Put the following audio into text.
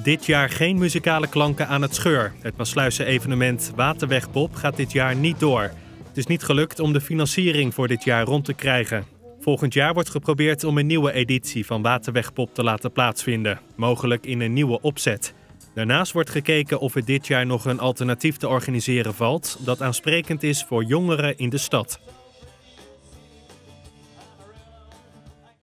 Dit jaar geen muzikale klanken aan het Scheur. Het Maassluisse evenement Waterwegpop gaat dit jaar niet door. Het is niet gelukt om de financiering voor dit jaar rond te krijgen. Volgend jaar wordt geprobeerd om een nieuwe editie van Waterwegpop te laten plaatsvinden. Mogelijk in een nieuwe opzet. Daarnaast wordt gekeken of er dit jaar nog een alternatief te organiseren valt dat aansprekend is voor jongeren in de stad.